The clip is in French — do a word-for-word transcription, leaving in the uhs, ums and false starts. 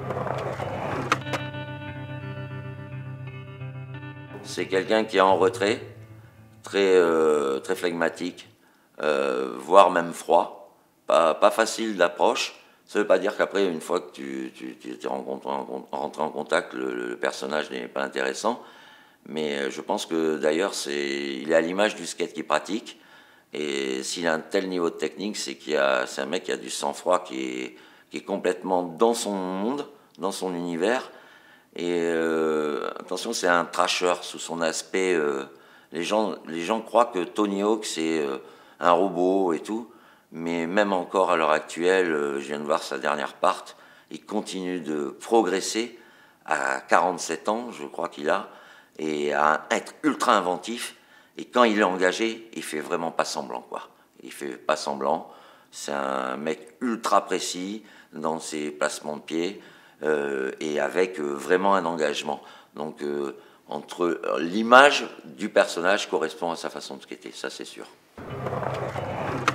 C'est quelqu'un qui est en retrait, très, euh, très flegmatique, euh, voire même froid, pas, pas facile d'approche. Ça ne veut pas dire qu'après, une fois que tu, tu, tu es rentré en contact, le, le personnage n'est pas intéressant. Mais je pense que d'ailleurs, il est à l'image du skate qu'il pratique. Et s'il a un tel niveau de technique, c'est qu'il y a, c'est un mec qui a du sang-froid, qui est, qui est complètement dans son monde, dans son univers. Et euh, attention, c'est un trasher sous son aspect. Euh, les, gens, les gens croient que Tony Hawk, c'est euh, un robot et tout. Mais même encore à l'heure actuelle, euh, je viens de voir sa dernière part, il continue de progresser à quarante-sept ans, je crois qu'il a, et à être ultra inventif. Et quand il est engagé, il fait vraiment pas semblant, quoi. Il fait pas semblant. C'est un mec ultra précis dans ses placements de pied euh, et avec euh, vraiment un engagement. Donc, euh, entre l'image du personnage correspond à sa façon de skater, ça c'est sûr.